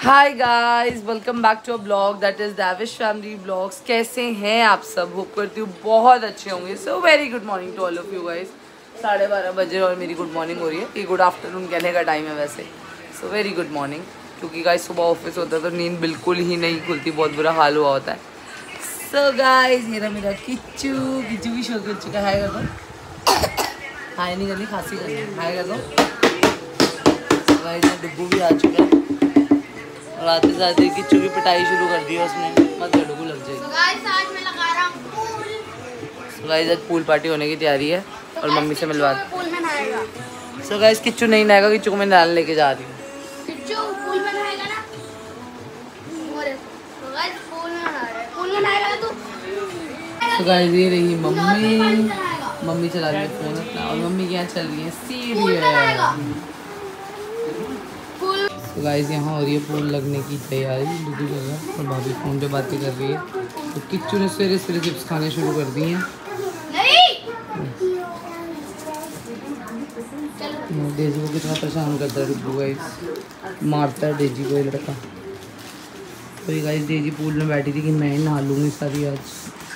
Hi guys, welcome back to a blog that is Daivish family blogs. कैसे हैं आप सब? होप करती हूँ बहुत अच्छे होंगे। So very good morning to all of you guys. 12:30 बजे और मेरी गुड मॉर्निंग हो रही है। ये गुड आफ्टरनून कहने का टाइम है वैसे। सो वेरी गुड मॉर्निंग, क्योंकि गाइस सुबह ऑफिस होता है तो नींद बिल्कुल ही नहीं खुलती, बहुत बुरा हाल हुआ होता है। सो गाइस ये रहा मेरा किच्चू भी शो कर चुका है। कर दो हाय, नहीं करनी, खांसी करनी है। हाय कर दो गाइस। डुब्बू भी आ चुका है और आते जाते किच्चू की पिटाई शुरू कर दी है उसने, मत लड़ू को लग जाएगी। सो गाइस आज पूल पार्टी होने की तैयारी है और मम्मी से मिलवा। सो गाइस किच्चू नहीं नहाएगा, किच्चू को मैं नहाने लेके जा रही हूँ। किच्चू पूल में नहाएगा ना? पूल में नहाएगा तू? तो गाइस ये रही मम्मी चला रही है फोन अपना, और मम्मी क्या चल रही है सीरियल। तो गाइस यहाँ हो रही है पूल लगने की तैयारी, दूसरी जगह, और भाभी फोन पे बातें कर रही है। तो किच्चू ने सवेरे चिप्स खाने शुरू कर दिए हैं। डेजी को कितना परेशान करता है डुब्बू गाइस, मारता है डेजी को ये लड़का। तो ये गाइस डेजी पूल में बैठी थी कि मैं नहा लूँगी सारी आज।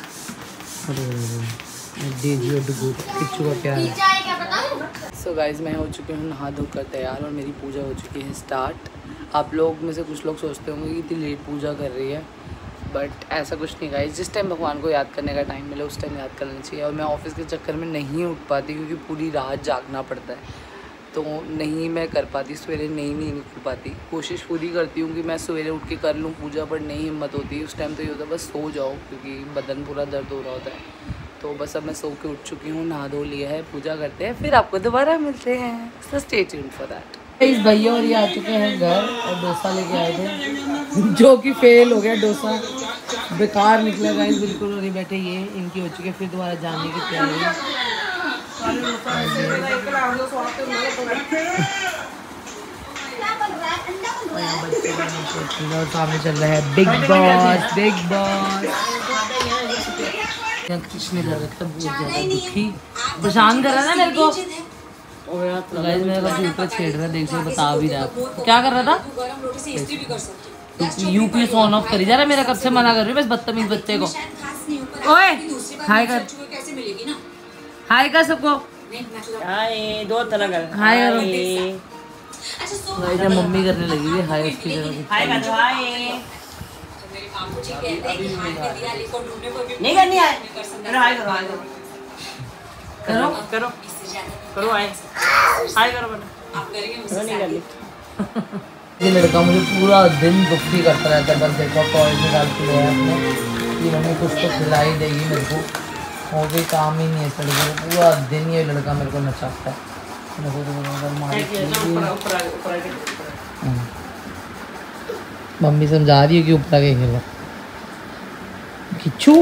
डेजी और डुब्बू किच्चू का प्यार है। सो गाइस मैं हो चुकी हूँ नहा धोकर तैयार और मेरी पूजा हो चुकी है स्टार्ट। आप लोग में से कुछ लोग सोचते होंगे कि इतनी लेट पूजा कर रही है, बट ऐसा कुछ नहीं गाइस। जिस टाइम भगवान को याद करने का टाइम मिले उस टाइम याद करना चाहिए। और मैं ऑफिस के चक्कर में नहीं उठ पाती क्योंकि पूरी रात जागना पड़ता है, तो नहीं मैं कर पाती, सवेरे नहीं निकल पाती। कोशिश पूरी करती हूँ कि मैं सवेरे उठ के कर लूँ पूजा, पर नहीं हिम्मत होती। उस टाइम तो ये होता है बस सो जाओ, क्योंकि बदन पूरा दर्द हो रहा होता है। तो बस अब मैं सो के उठ चुकी हूँ, नहा धो लिया है, पूजा करते हैं, फिर आपको दोबारा मिलते हैं। So stay tuned for that. इस भैया और ये आ चुके हैं घर और डोसा लेके आए थे जो कि फेल हो गया, डोसा बेकार निकला गाइस बिल्कुल। और ये बैठे ये इनकी हो चुकी है फिर दोबारा जाने की तैयारी। और सामने चल रहा है बिग बॉस, बिग बॉस। कुछ नहीं लग रहा, बहुत ज़्यादा दुखी, परेशान कर रहा ना मेरे को। तो गाइस मेरे को ऊपर छेड़ रहा है, देख से बता भी रहा है क्या कर रहा था। यूपीएस ऑन ऑफ करी जा रहा है मेरा, कब से मना कर रही हूँ बस बदतमीज बच्चे को। ओए हाय कर, हाय कर सबको, हाय दो तरह का हाय करो। गाइस मम्मी करने लगी है हाय उसकी जगह। हाय कर दो, हाय नहीं करनी है, करो हाय करो, हाय करो करो करो हाय हाय करो बेटा, आप करेंगे मुझसे नहीं करनी। ये लड़का मुझे पूरा दिन दुखी करता रहता है। बस देखो टॉयलेट में डाल के ले आया अपने, ये मम्मी कुछ तो खिला ही देगी मेरे को, और भी काम ही नहीं है इस लड़के को। पूरा दिन ये लड़का मेरे को नचाता है। मम्मी समझा रही है कि ऊपर आके खेलो। किच्चू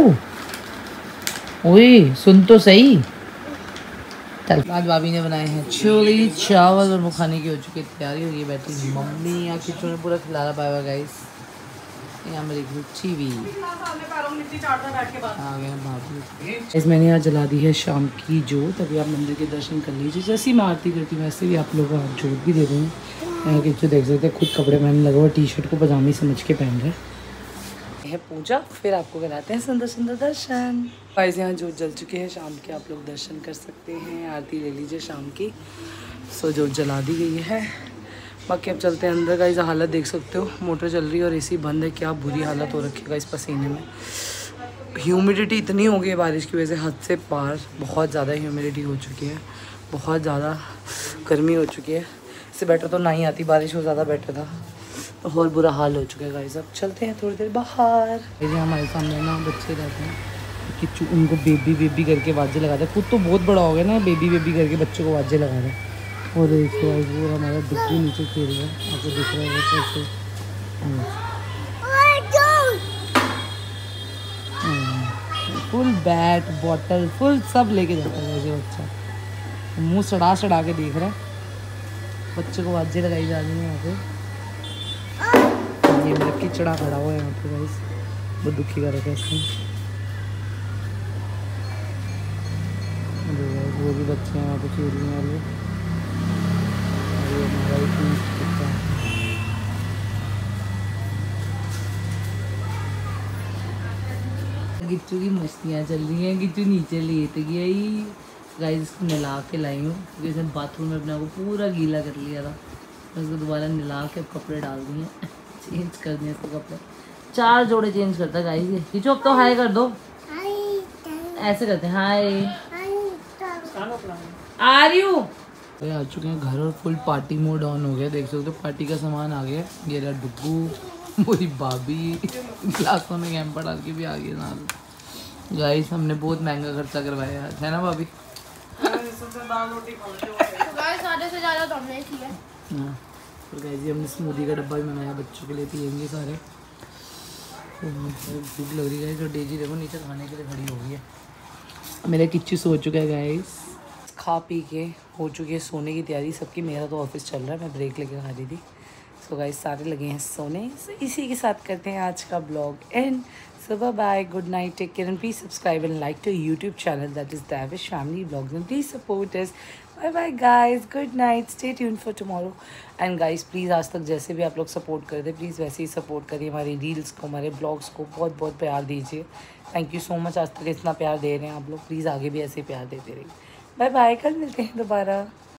ओए सुन तो सही। चल आज भाभी ने बनाए हैं छोले चावल और वो खाने की हो चुकी है तैयारी। और ये बैठी मम्मी, यहाँ किच्चू ने पूरा खिलाना पाएगा गाइस। यहाँ मेरी गुच्ची भी आ गया भाभी। इस मैंने यहाँ जला दी है शाम की जोत। अभी आप मंदिर के दर्शन कर लीजिए। जैसे ही मैं आरती करती हूँ वैसे भी आप लोगों को जोत भी दे दूँगी। यहाँ किच्चू देख सकते हैं खुद कपड़े पहनने लगा हुआ, टी शर्ट को पजामी समझ के पहन रहे है। पूजा फिर आपको कराते हैं सुंदर सुंदर दर्शन। गाइस यहाँ जोत जल चुकी है शाम के, आप लोग दर्शन कर सकते हैं, आरती ले लीजिए शाम की। सो जोत जला दी गई है। बाकी अब चलते हैं अंदर। गाइस हालत देख सकते हो, मोटर चल रही है और एसी बंद है। क्या बुरी हालत हो रखी है इस पसीने में। ह्यूमिडिटी इतनी हो गई है बारिश की वजह से, हद से पार। बहुत ज़्यादा ह्यूमिडिटी हो चुकी है, बहुत ज़्यादा गर्मी हो चुकी है। इससे बेटर तो ना ही आती बारिश, हो ज़्यादा बेटर था। बहुत बुरा हाल हो चुका है गाइस। अब चलते हैं थोड़ी देर बाहर। हमारे सामने ना बच्चे रहते हैं, किच्चू उनको बेबी बेबी करके बाजे लगाते हैं। खुद तो बहुत बड़ा हो गया ना, बेबी बेबी करके बच्चों को बाजे लगा रहे हैं। और देखो वो हमारा डुब्बू नीचे खेल रहा है, आपको दिख रहा है कैसे। फुल बैट बॉटल फुल सब लेके जाता है वैसे बच्चा। मुँह सड़ा के देख रहा है, बच्चे को बाजे लगाई जा रही है यहाँ पे। ये मेरा किचड़ा खड़ा हुआ है यहाँ पे गाइस, बहुत दुखी कर रखा है इसने। वो भी बच्चे हैं वहाँ पे खेलने वाले। और ये हमारा गिट्टू की मस्तियाँ चल रही हैं। गिट्टू नीचे लेट गई। गाइस इसको नहला के लाई हूँ क्योंकि इसने बाथरूम में अपने आप को पूरा गीला कर लिया था। मैं उसको दोबारा नहला के अब कपड़े डाल दिए चेंज कर दिए इसको कपड़े। 4 जोड़े चेंज करता है गाइस ये। गिट्टू अब तो हाय कर दो। ऐसे करते हैं हाय। आ रही हूँ। आ चुके हैं घर और फुल पार्टी मोड ऑन हो गया। देख सकते हो पार्टी का सामान आ गया। ये रहा डुब्बू, मेरी भाभी ग्लासों में कैंपर डाल के भी आ गई नाल। गाइस हमने बहुत महंगा खर्चा करवाया है ना भाभी? सारे से ज्यादा तो हमने किया। हाँ तो गाइस ये हमने स्मूदी का डब्बा भी मंगाया, बच्चों के लिए पियेंगे सारे। भूख लग रही है। जो डेजी देखो नीचे खाने के लिए खड़ी हो गई है। मेरा किच्चू सो चुका है गाइस। खा पी के हो चुकी है सोने की तैयारी सबकी। मेरा तो ऑफिस चल रहा है, मैं ब्रेक लेके खा रही थी। सो गाइस सारे लगे हैं सोने। सो इसी के साथ करते हैं आज का blog end. So bye bye, good night, take care and please subscribe and like to YouTube channel that is Davish Family Vlogs and please support us. Bye bye guys, good night, stay tuned for tomorrow. And guys please आज तक जैसे भी आप लोग support करते please वैसे ही support करिए हमारी रील्स को, हमारे ब्लॉग्स को। बहुत बहुत प्यार दीजिए। थैंक यू सो मच आज तक इतना प्यार दे रहे हैं आप लोग। प्लीज़ आगे भी ऐसे ही प्यार देते रहिए। बाय बाय, कल मिलते हैं दोबारा।